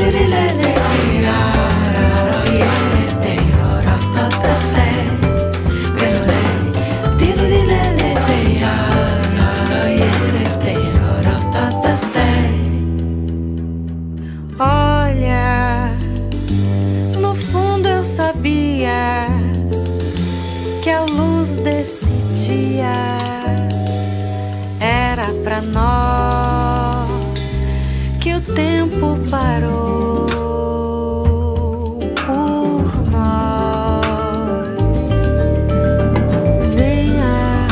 Olha, no fundo eu sabia que a luz desse dia era pra nós, que o tempo parou por nós. Venha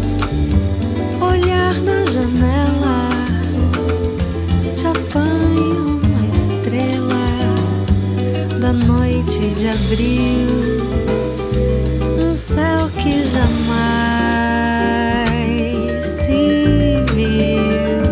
olhar na janela, te apanho uma estrela da noite de abril, um céu que jamais se viu.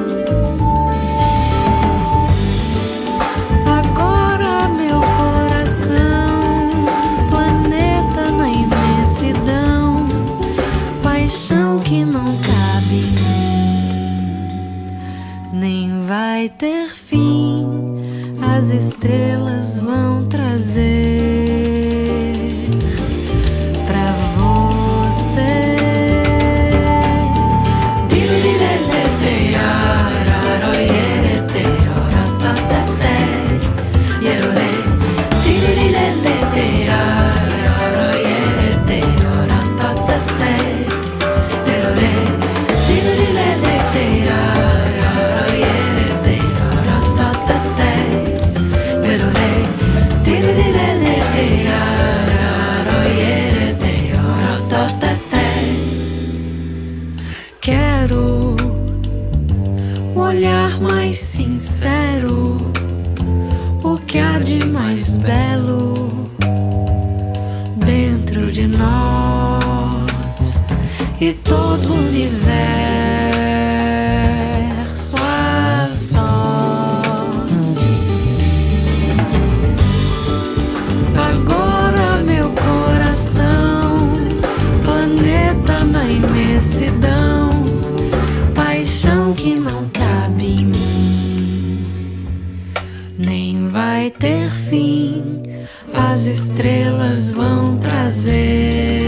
Agora meu coração, planeta na imensidão, paixão que não cabe em mim, nem vai ter fim, as estrelas vão trazer pra você. Quero um olhar mais sincero, o que há de mais belo dentro de nós e todo o universo a sós. Agora meu coração, planeta na imensidão, paixão que não cabe em mim, nem vai ter fim, as estrelas vão trazer